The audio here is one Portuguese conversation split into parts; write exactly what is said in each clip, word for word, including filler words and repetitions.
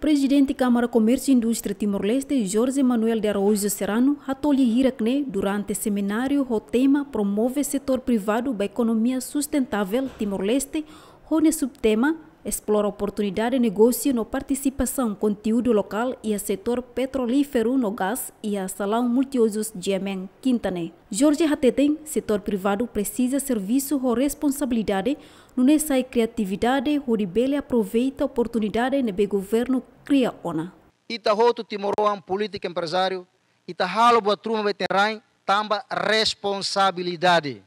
Presidente Câmara Comércio e Indústria Timor-Leste, Jorge Manuel de Araújo Serrano, atolhe hirakne durante seminário o tema Promove setor privado da economia sustentável Timor-Leste, onde subtema explora oportunidade de negócio no participação conteúdo local e a setor petrolífero no gás e a salão multiusos G M N Quintane. Jorge Hateten, setor privado precisa serviço ou responsabilidade, não necessita criatividade, onde bele aproveita a oportunidade de o governo cria ona. Ita hoto Timoroan político empresário, ita halo buat truma veteran, tamba responsabilidade.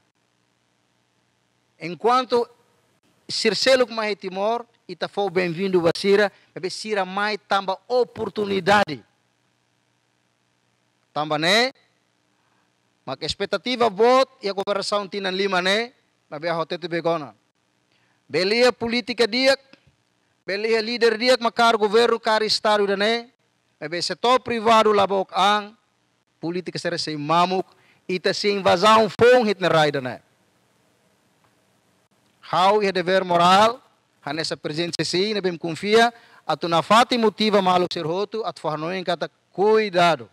Enquanto Circelo que mais Timor, ita foi bem-vindo a Sira, mas Sira mais tamba oportunidade. Tamba né, mas a expectativa bot e a cooperação tinha lima né, mas a hotete begona. Belia política dia, belia líder dia, mas car governo car estado né, mas setor privado labok ang política será sem mamuk, ita sem invasão fong hit na raida né. How é dever moral, a nessa presença sim, não confia, a tu na fati motiva malo ser roto, a tu fornoem kata cuidado.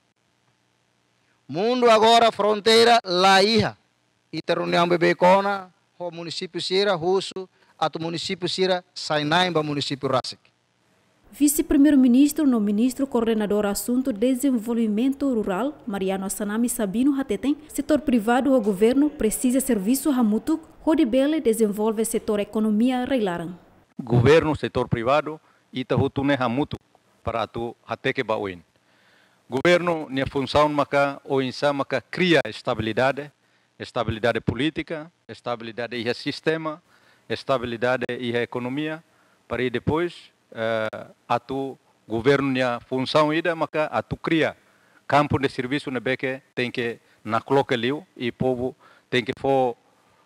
Mundo agora fronteira lá ia, ita reunião bebê cona, o município Sira, Russo, a tu município Sira, Sainaim ba município Rasik. Vice-primeiro-ministro no ministro coordenador assunto desenvolvimento rural, Mariano Sanami Sabino Hateten, setor privado ou governo precisa serviço hamutuk, onde bele desenvolve setor economia reilaran. Governo, setor privado, ita hutune hamutuk para tu hateke bauin. Governo, nia função maka o insa maka cria estabilidade, estabilidade política, estabilidade e sistema, estabilidade e economia, para depois Uh, atu governo nia função ida maka atu cria campo de serviço na beque tem que na coloca liu e povo tem que for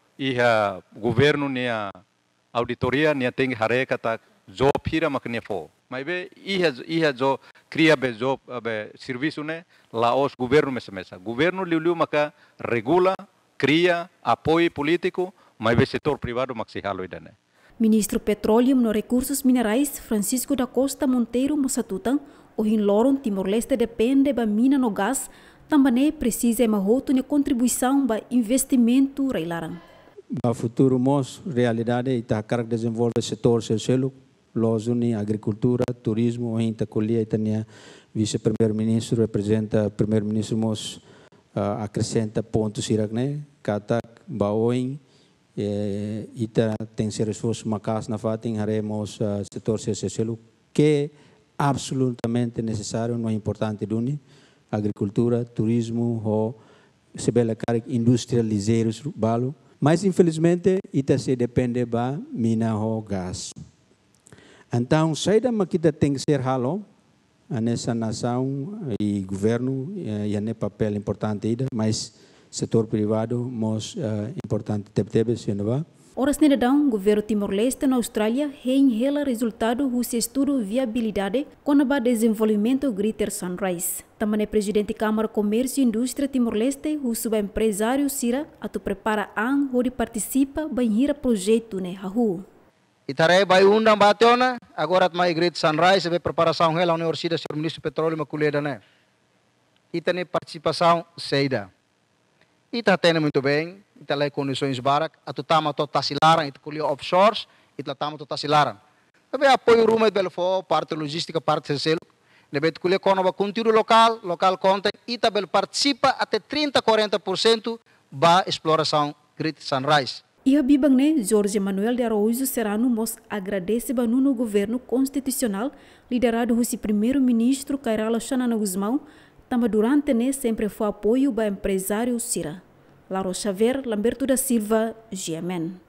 iha governo nia auditoria nia tem que hareka ta job hira maka nia for mas be iha iha jo cria be job be serviço ne la os governo mesa mesa governo liu liu maka regula cria apoio político mas be setor privado maxi halo ida ne. Ministro Petroleum no Recursos Minerais, Francisco da Costa Monteiro Mossatutan, o Hinloron Timor-Leste depende da mina no gás, também precisa uma outra contribuição para investimento reilaran. Para o futuro, mos realidade está a desenvolver setor social, lozuni agricultura, turismo, o hinta colhia itania vice-primeiro-ministro representa primeiro-ministro mos uh, acrescenta pontos iragne, kata baoin Eh, ita tem ser esforço macas na fatin haremos uh, setor social que é absolutamente necessário no importante duni agricultura turismo ou se bela cara industrializeiros balo mas infelizmente ita se depende ba mina ho gás então saída maquita tem que ser halo nessa nação e governo e é papel importante ida mas setor privado mos uh, importante tebe sendo ba. Horas nedadão, governo Timor-Leste na Austrália reenhela resultado do estudo viabilidade com o desenvolvimento Greater Sunrise. Também o presidente Câmara Comércio e Indústria Timor-Leste, o subempresário Sira, atu prepara an onde participa banhira projeto ne hahu. Itarei vai undang batona, agora mai Greater Sunrise be preparação ela Universidade do Ministro Petróleo maculeda né. Itane participação seida. Ita atende muito bem, ita lê condições barak, a tu tama to tasilaran, ita colheu offshores, ita tama to tasilaran. Também apoio rumo de belfo, parte logística, parte social, deve tu colher com o conteúdo local, local content, ita bel participa até trinta a quarenta por cento ba exploração Greater Sunrise. E a Bibangne, Jorge Manuel de Araújo Serrano, mos agradece ba no governo constitucional, liderado por primeiro-ministro Kairala Xanana Guzmão, também durante né sempre foi apoio para empresário Sira. Laro Xavier, Lamberto da Silva, G M N.